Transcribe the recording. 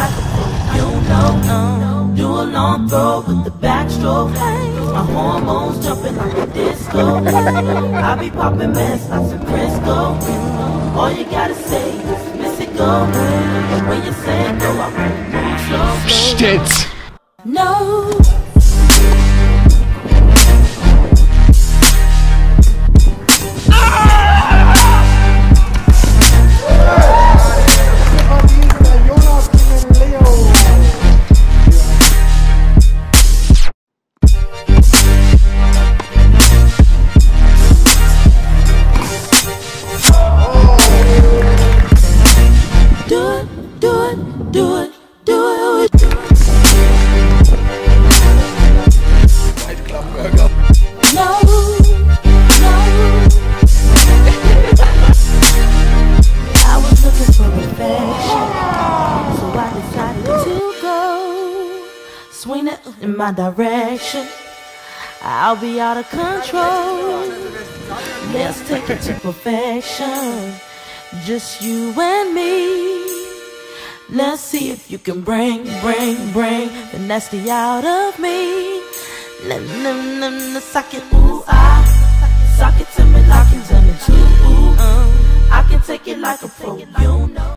like a pro, you know. Do a long throw with the backstroke. My hormones jumping like a disco. I be popping mess like some Crisco. All you gotta say is miss it go. When you say go, I won't move slow. Shit. No. Do it. No. I was looking for affection, so I decided to go swing it in my direction. I'll be out of control. Let's take it to perfection, just you and me. Let's see if you can bring the nasty out of me. Suck it, ooh, suck it to me like you tell me to. I can take it like a pro, you know.